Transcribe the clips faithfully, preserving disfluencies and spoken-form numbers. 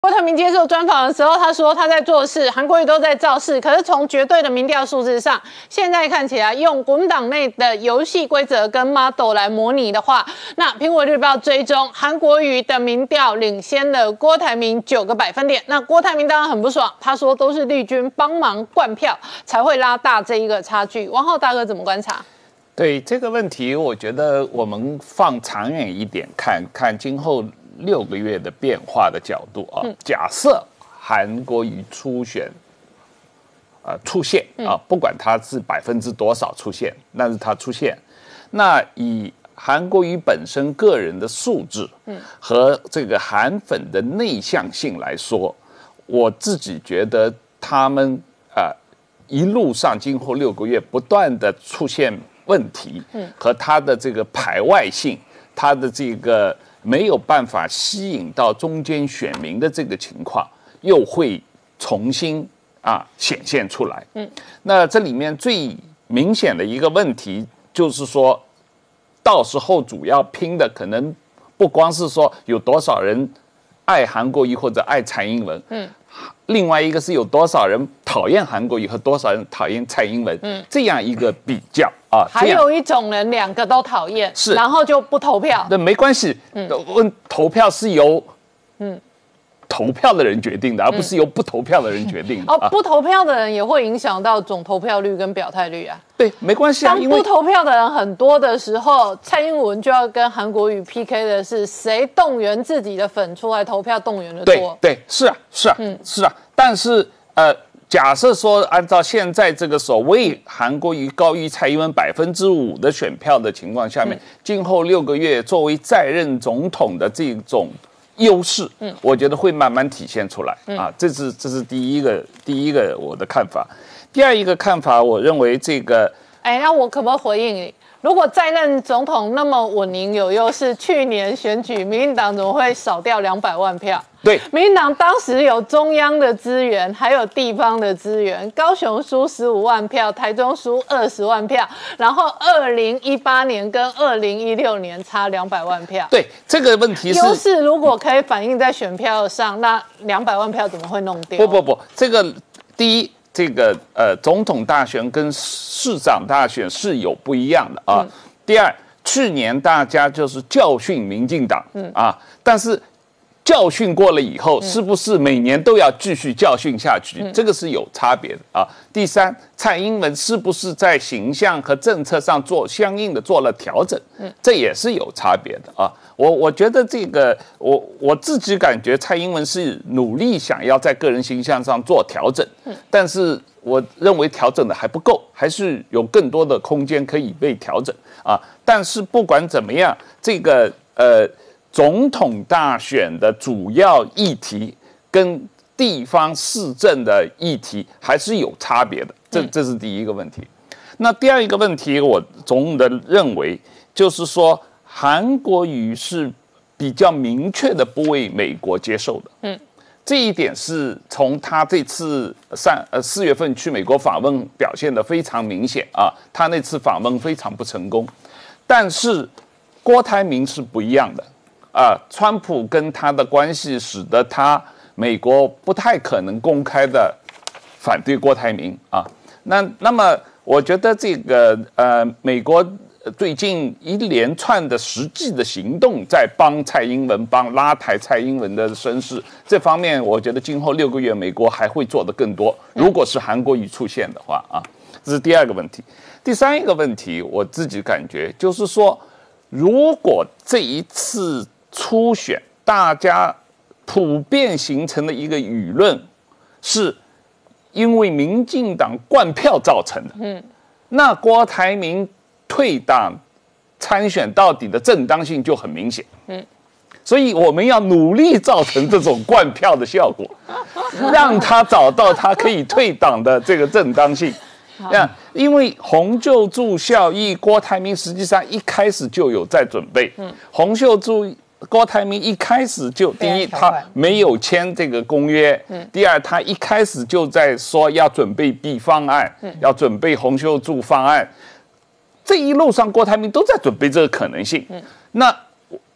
郭台铭接受专访的时候，他说他在做事，韩国瑜都在造势。可是从绝对的民调数字上，现在看起来用国民党内的游戏规则跟 model 来模拟的话，那苹果日报追踪韩国瑜的民调领先了郭台铭九个百分点。那郭台铭当然很不爽，他说都是绿军帮忙灌票才会拉大这一个差距。王浩大哥怎么观察？ 对这个问题，我觉得我们放长远一点看，看今后六个月的变化的角度啊。嗯、假设韩国瑜初选，呃出现啊，不管他是百分之多少出现，但是他出现，那以韩国瑜本身个人的素质，嗯，和这个韩粉的内向性来说，我自己觉得他们啊、呃、一路上今后六个月不断的出现问题，嗯，和他的这个排外性，他的这个没有办法吸引到中间选民的这个情况，又会重新啊显现出来。嗯，那这里面最明显的一个问题就是说，到时候主要拼的可能不光是说有多少人爱韩国瑜或者爱蔡英文，嗯，另外一个是有多少人讨厌韩国瑜和多少人讨厌蔡英文，嗯，这样一个比较啊。 还有一种人两个都讨厌， 是， 然后就不投票。 那没关系，嗯，问投票是由嗯投票的人决定的，而不是由不投票的人决定的。 哦，不投票的人也会影响到总投票率跟表态率啊。 对，没关系啊。 当不投票的人很多的时候，蔡英文就要跟韩国瑜 P K 的是谁动员自己的粉出来投票，动员的多。 对对，是啊，是啊，嗯，是啊。但是呃，假设说按照现在这个所谓韩国瑜高于蔡英文百分之五的选票的情况下面，嗯、今后六个月作为在任总统的这种优势，嗯，我觉得会慢慢体现出来、嗯、啊。这是这是第一个第一个我的看法。第二一个看法，我认为这个， 哎，那我可不可以回应你？如果在任总统那么稳赢有优势，去年选举民进党怎么会少掉两百万票？ 对， 民进党当时有中央的资源，还有地方的资源，高雄输十五万票，台中输二十万票，然后二零一八年跟二零一六年差两百万票。 对，这个问题是优势如果可以反映在选票上，那两百万票怎么会弄掉？ 不不不，这个第一。这个呃，总统大选跟市长大选是有不一样的啊。嗯、第二，去年大家就是教训民进党，嗯啊，但是教训过了以后，嗯、是不是每年都要继续教训下去？嗯、这个是有差别的啊。第三，蔡英文是不是在形象和政策上做相应的做了调整？嗯，这也是有差别的啊。我我觉得这个，我我自己感觉蔡英文是努力想要在个人形象上做调整，嗯，但是我认为调整的还不够，还是有更多的空间可以被调整啊。但是不管怎么样，这个呃总统大选的主要议题跟地方市政的议题还是有差别的，这这是第一个问题。那第二一个问题，我总的认为就是说。韩国瑜是比较明确的不为美国接受的，嗯，这一点是从他这次三呃四月份去美国访问表现得非常明显啊。他那次访问非常不成功，但是郭台铭是不一样的啊。川普跟他的关系使得他美国不太可能公开的反对郭台铭啊。那那么我觉得这个呃美国。最近一连串的实际的行动，在帮蔡英文、帮拉抬蔡英文的声势，这方面我觉得今后六个月美国还会做得更多。如果是韩国瑜出现的话啊，这是第二个问题。第三一个问题，我自己感觉就是说，如果这一次初选，大家普遍形成的一个舆论，是因为民进党灌票造成的，嗯，那郭台铭退党参选到底的正当性就很明显，嗯，所以我们要努力造成这种灌票的效果，让他找到他可以退党的这个正当性。那因为洪秀柱效益，郭台铭实际上一开始就有在准备。嗯，洪秀柱、郭台铭一开始就第一，他没有签这个公约；嗯，第二，他一开始就在说要准备 B 方案，嗯，要准备洪秀柱方案。这一路上，郭台铭都在准备这个可能性。嗯，那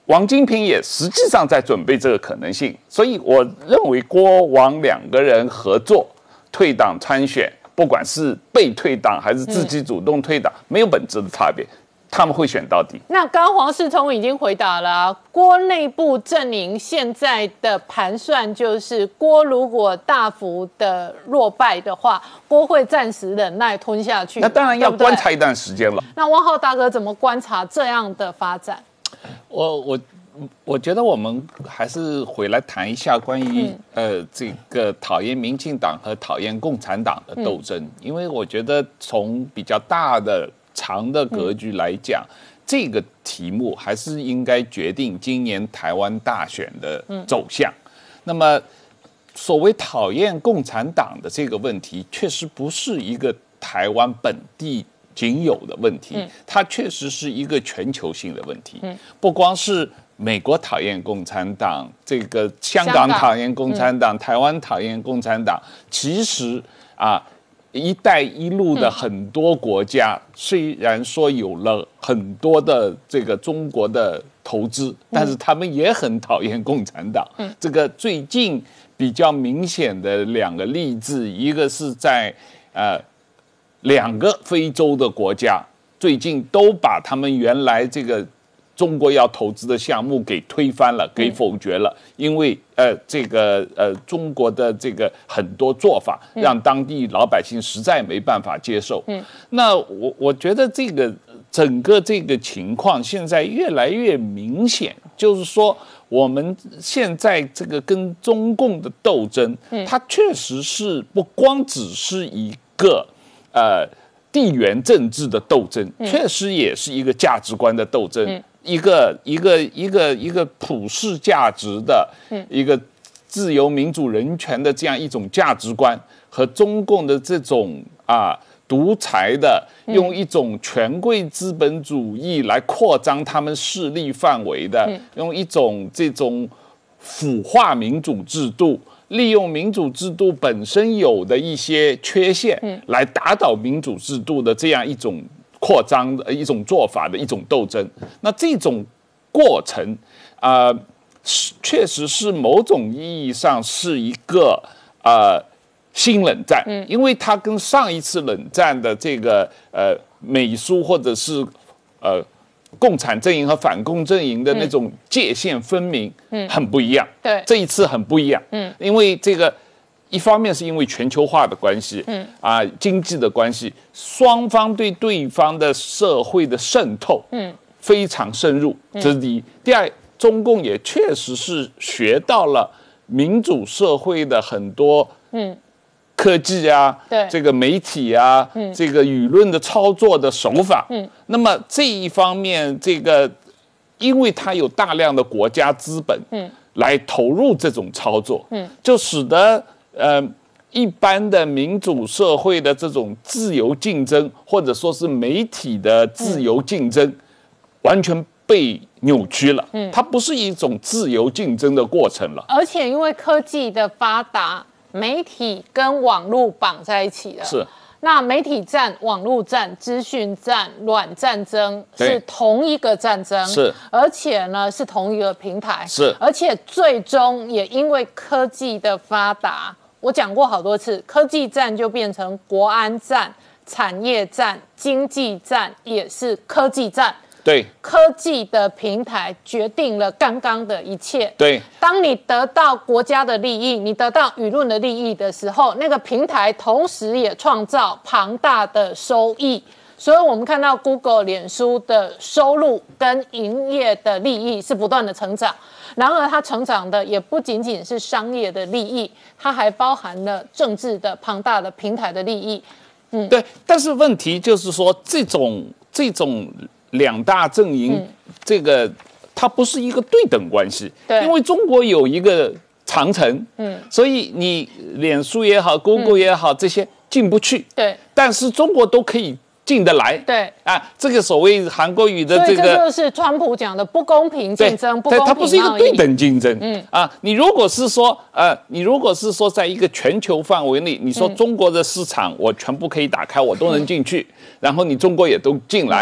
王金平也实际上在准备这个可能性，所以我认为郭王两个人合作退党参选，不管是被退党还是自己主动退党，嗯、没有本质的差别。他们会选到底。 那刚刚黄世聪已经回答了、啊，郭内部阵营现在的盘算就是，郭如果大幅的落败的话，郭会暂时忍耐吞下去。 那当然要观察一段时间了。 那汪浩大哥怎么观察这样的发展？ 我我我觉得我们还是回来谈一下关于、嗯、呃这个讨厌民进党和讨厌共产党的斗争，嗯、因为我觉得从比较大的长的格局来讲，嗯、这个题目还是应该决定今年台湾大选的走向。嗯、那么，所谓讨厌共产党的这个问题，确实不是一个台湾本地仅有的问题，嗯、它确实是一个全球性的问题。嗯、不光是美国讨厌共产党，这个香港讨厌共产党，嗯、台湾讨厌共产党，其实啊。一带一路的很多国家，虽然说有了很多的这个中国的投资，但是他们也很讨厌共产党。嗯、这个最近比较明显的两个例子，一个是在呃两个非洲的国家，最近都把他们原来这个中国要投资的项目给推翻了，给否决了，因为呃这个呃中国的这个很多做法让当地老百姓实在没办法接受。嗯，那我我觉得这个整个这个情况现在越来越明显，就是说我们现在这个跟中共的斗争，它确实是不光只是一个呃地缘政治的斗争，确实也是一个价值观的斗争。一个一个一个一个普世价值的，一个自由民主人权的这样一种价值观，和中共的这种啊独裁的，用一种权贵资本主义来扩张他们势力范围的，用一种这种腐化民主制度，利用民主制度本身有的一些缺陷，来打倒民主制度的这样一种扩张的一种做法的一种斗争。那这种过程啊、呃，确实是某种意义上是一个呃新冷战，嗯、因为它跟上一次冷战的这个呃美苏或者是呃共产阵营和反共阵营的那种界限分明，嗯，很不一样。对，这一次很不一样，嗯，因为这个。一方面是因为全球化的关系，嗯啊，经济的关系，双方对对方的社会的渗透，嗯，非常深入，这是第一。第二，中共也确实是学到了民主社会的很多，嗯，科技啊，对这个媒体啊，嗯，这个舆论的操作的手法，嗯，那么这一方面，这个因为它有大量的国家资本，嗯，来投入这种操作，嗯，就使得。呃，一般的民主社会的这种自由竞争，或者说是媒体的自由竞争，嗯、完全被扭曲了。嗯，它不是一种自由竞争的过程了。 而且因为科技的发达，媒体跟网络绑在一起了。是。那媒体战、网络战、资讯战、软战争是同一个战争，是，而且呢是同一个平台，是，而且最终也因为科技的发达。我讲过好多次，科技战就变成国安战、产业战、经济战，也是科技战。对，科技的平台决定了刚刚的一切。对，当你得到国家的利益，你得到舆论的利益的时候，那个平台同时也创造庞大的收益。所以我们看到 Google、脸书的收入跟营业的利益是不断的成长。然而，它成长的也不仅仅是商业的利益，它还包含了政治的庞大的平台的利益。 嗯，对。但是问题就是说，这种这种两大阵营，嗯、这个它不是一个对等关系。对，因为中国有一个长城，嗯，所以你脸书也好 ，Google 也好，嗯、这些进不去。对，但是中国都可以。进得来，对啊，这个所谓韩国语的这个， 所以这就是川普讲的不公平竞争，不公平贸易， 它不是一个对等竞争。嗯啊，你如果是说，呃，你如果是说，在一个全球范围内，你说中国的市场我全部可以打开，我都能进去，嗯、然后你中国也都进来，嗯、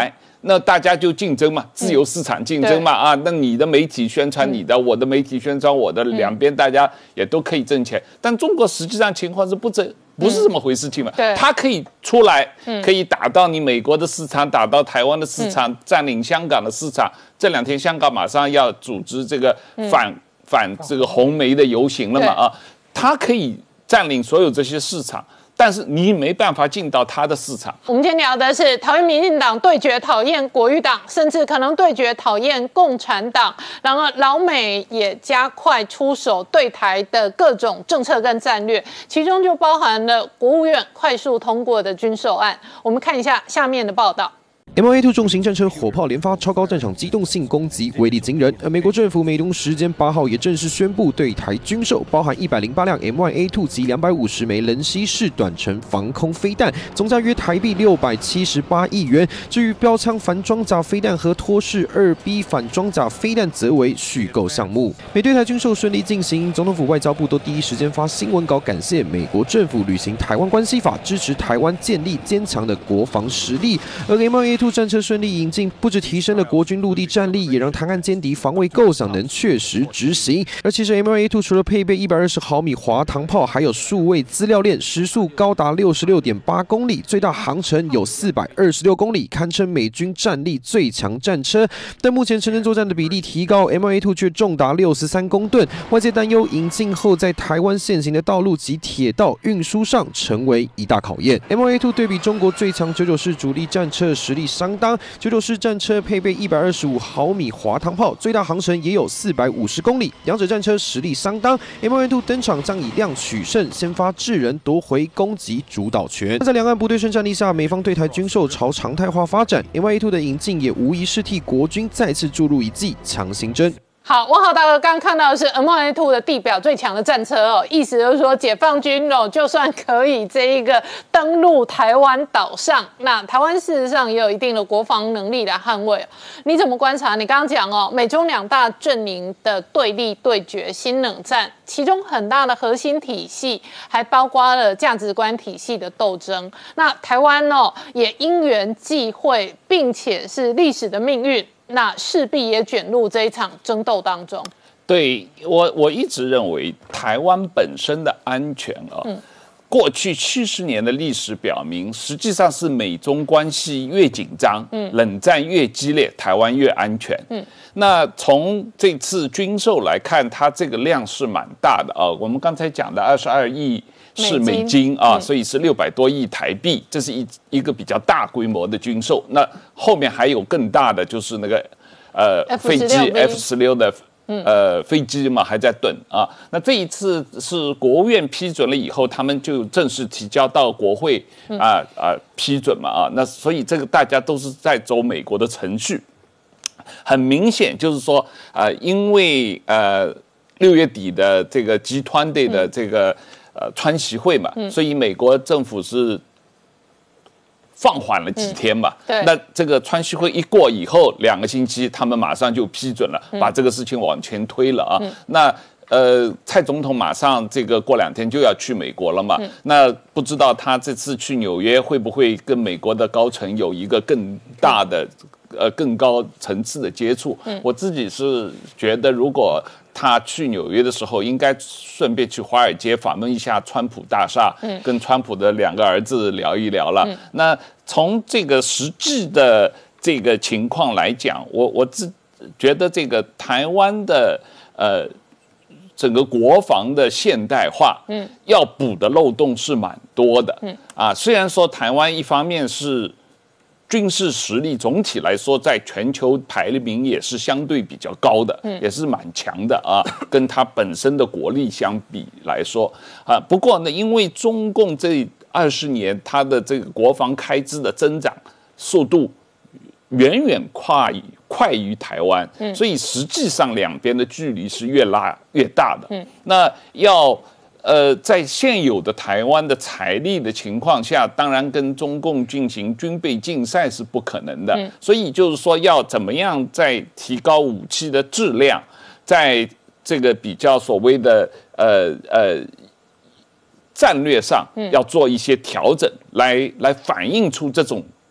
那大家就竞争嘛，自由市场竞争嘛，嗯、啊，那你的媒体宣传你的，嗯、我的媒体宣传我的，两边大家也都可以挣钱。但中国实际上情况是不这不是这么回事情嘛，嗯、它可以出来，可以打到你美国的市场，打到台湾的市场，嗯、占领香港的市场。这两天香港马上要组织这个反、嗯、反这个红媒的游行了嘛啊，它可以占领所有这些市场。但是你没办法进到他的市场。 我们今天聊的是讨厌民进党对决讨厌国民党，甚至可能对决讨厌共产党。然而老美也加快出手对台的各种政策跟战略，其中就包含了国务院快速通过的军售案。我们看一下下面的报道。 M one A two 重型战车火炮连发，超高战场机动性攻击威力惊人。而美国政府美东时间八号也正式宣布对台军售，包含一百零八辆 M one A two 及两百五十枚人吸式短程防空飞弹，总价约台币六百七十八亿元。至于标枪反装甲飞弹和托式二 B 反装甲飞弹，则为续购项目。美对台军售顺利进行，总统府、外交部都第一时间发新闻稿感谢美国政府履行《台湾关系法》，支持台湾建立坚强的国防实力。而 M one A two战车顺利引进，不止提升了国军陆地战力，也让台岸歼敌防卫构想能确实执行。而其实 M one A two 除了配备一百二十毫米滑膛炮，还有数位资料链，时速高达六十六点八公里，最大航程有四百二十六公里，堪称美军战力最强战车。但目前城镇作战的比例提高 ，M one A two 却重达六十三公吨，外界担忧引进后在台湾现行的道路及铁道运输上成为一大考验。M one A two 对比中国最强九九式主力战车实力相当。九九式战车配备一百二十五毫米滑膛炮，最大航程也有四百五十公里，两者战车实力相当。M one A two 登场将以量取胜，先发制人，夺回攻击主导权。在两岸不对称战力下，美方对台军售朝常态化发展 ，M one A two 的引进也无疑是替国军再次注入一剂强心针。 好，汪豪大哥刚刚看到的是 M one A two 的地表最强的战车哦，意思就是说解放军哦，就算可以这一个登陆台湾岛上，那台湾事实上也有一定的国防能力来捍卫。你怎么观察？你刚刚讲哦，美中两大阵营的对立对决，新冷战，其中很大的核心体系还包括了价值观体系的斗争。那台湾哦，也因缘际会，并且是历史的命运。那势必也卷入这一场争斗当中。 对我，我一直认为台湾本身的安全啊，嗯、过去七十年的历史表明，实际上是美中关系越紧张，嗯、冷战越激烈，台湾越安全。嗯，那从这次军售来看，它这个量是蛮大的啊。我们刚才讲的二十二亿。是美金啊，所以是六百多亿台币，这是一一个比较大规模的军售。那后面还有更大的，就是那个呃飞机 F 十六的呃飞机嘛，还在等啊。那这一次是国务院批准了以后，他们就正式提交到国会啊啊批准嘛啊。那所以这个大家都是在走美国的程序。很明显就是说，呃，因为呃六月底的这个集团队的这个。呃，川习会嘛，嗯、所以美国政府是放缓了几天嘛。嗯、那这个川习会一过以后，两个星期，他们马上就批准了，嗯、把这个事情往前推了啊。嗯、那呃，蔡总统马上这个过两天就要去美国了嘛。嗯、那不知道他这次去纽约会不会跟美国的高层有一个更大的、嗯、呃更高层次的接触？嗯、我自己是觉得，如果他去纽约的时候，应该顺便去华尔街访问一下川普大厦，嗯、跟川普的两个儿子聊一聊了。嗯、那从这个实际的这个情况来讲，我我自觉得这个台湾的呃整个国防的现代化，嗯，要补的漏洞是蛮多的。嗯啊，虽然说台湾一方面是军事实力总体来说，在全球排名也是相对比较高的，嗯、也是蛮强的啊。跟它本身的国力相比来说啊，不过呢，因为中共这二十年它的这个国防开支的增长速度远远跨于快于台湾，嗯、所以实际上两边的距离是越拉越大的。嗯、那要。呃，在现有的台湾的财力的情况下，当然跟中共进行军备竞赛是不可能的。嗯、所以就是说，要怎么样在提高武器的质量，在这个比较所谓的呃呃战略上，要做一些调整，来来反映出这种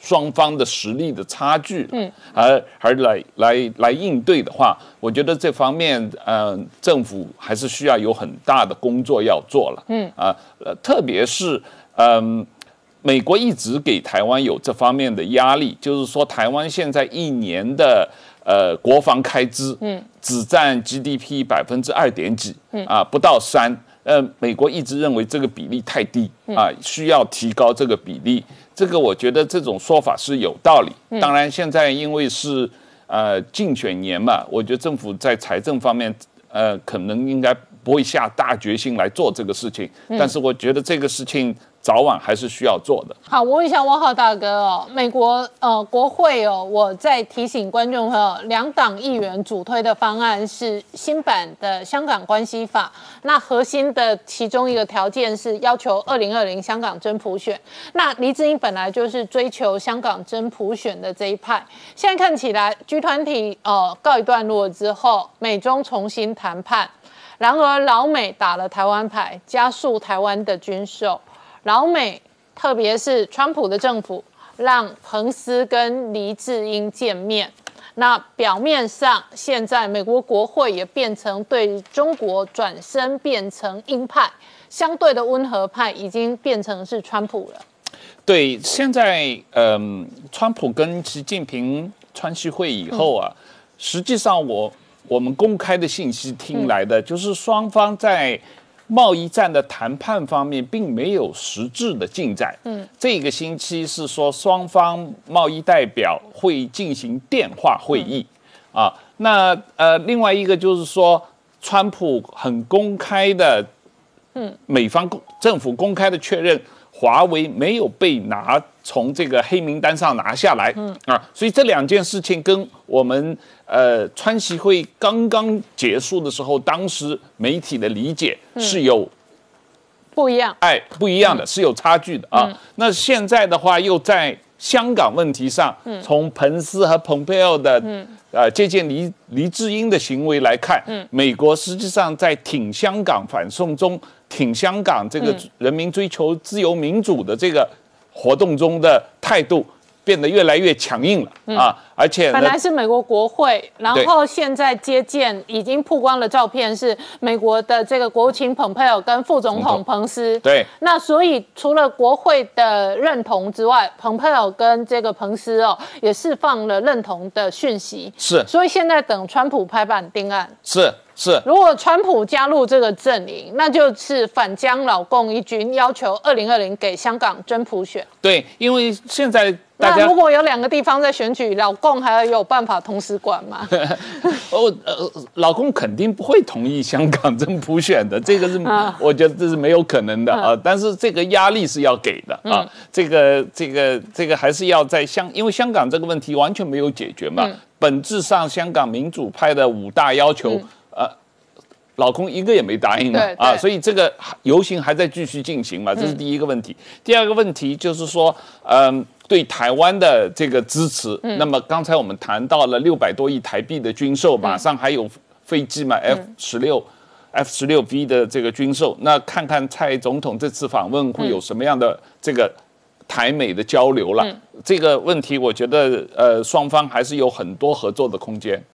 双方的实力的差距，嗯，而而来来来应对的话，我觉得这方面，呃，政府还是需要有很大的工作要做了，嗯啊，呃，特别是嗯。美国一直给台湾有这方面的压力，就是说台湾现在一年的呃国防开支，嗯，只占 G D P 百分之二点几，嗯啊，不到三。呃，美国一直认为这个比例太低啊，需要提高这个比例。这个我觉得这种说法是有道理。当然，现在因为是呃竞选年嘛，我觉得政府在财政方面呃可能应该不会下大决心来做这个事情，但是我觉得这个事情早晚还是需要做的。 好，我问一下汪浩大哥哦，美国呃国会哦，我在提醒观众朋友，两党议员主推的方案是新版的香港关系法，那核心的其中一个条件是要求二零二零香港真普选。那黎智英本来就是追求香港真普选的这一派，现在看起来 G 团体呃告一段落之后，美中重新谈判，然而老美打了台湾牌，加速台湾的军售。老美，特别是川普的政府，让彭斯跟黎智英见面。那表面上，现在美国国会也变成对中国转身变成鹰派，相对的温和派已经变成是川普了。 对，现在嗯，川普跟习近平川习会以后啊，嗯、实际上我我们公开的信息听来的，嗯、就是双方在贸易战的谈判方面并没有实质的进展。嗯，这个星期是说双方贸易代表会进行电话会议，嗯、啊，那呃另外一个就是说，川普很公开的，嗯，美方政府公开的确认，华为没有被拿从这个黑名单上拿下来，嗯啊，所以这两件事情跟我们呃川习会刚刚结束的时候，当时媒体的理解是有不一样， 哎，不一样的，是有差距的啊。嗯、那现在的话，又在香港问题上，嗯、从彭斯和蓬佩奥的、嗯、呃接见黎黎智英的行为来看，嗯、美国实际上在挺香港反送中、挺香港这个人民追求自由民主的这个活动中的态度变得越来越强硬了、嗯、啊！而且本来是美国国会，然后现在接见已经曝光的照片是美国的这个国务卿蓬佩奥跟副总统彭斯。 对， 那所以除了国会的认同之外，蓬佩奥跟这个彭斯哦也释放了认同的讯息。 是， 所以现在等川普拍板定案。 是。是， 如果川普加入这个阵营，那就是反将老共一军，要求二零二零给香港真普选。 对，因为现在大家那如果有两个地方在选举，老共还有办法同时管吗？ 哦，呃，老共肯定不会同意香港真普选的，这个是、啊、我觉得这是没有可能的啊。啊但是这个压力是要给的啊，嗯、这个这个这个还是要在香，因为香港这个问题完全没有解决嘛。嗯、本质上，香港民主派的五大要求。嗯呃，老共一个也没答应嘛，啊，所以这个游行还在继续进行嘛，这是第一个问题。嗯、第二个问题就是说，嗯、呃，对台湾的这个支持。嗯、那么刚才我们谈到了六百多亿台币的军售，马上还有飞机嘛 ，F 十六、F 十六 V 的这个军售。那看看蔡总统这次访问会有什么样的这个台美的交流了？嗯、这个问题，我觉得呃，双方还是有很多合作的空间。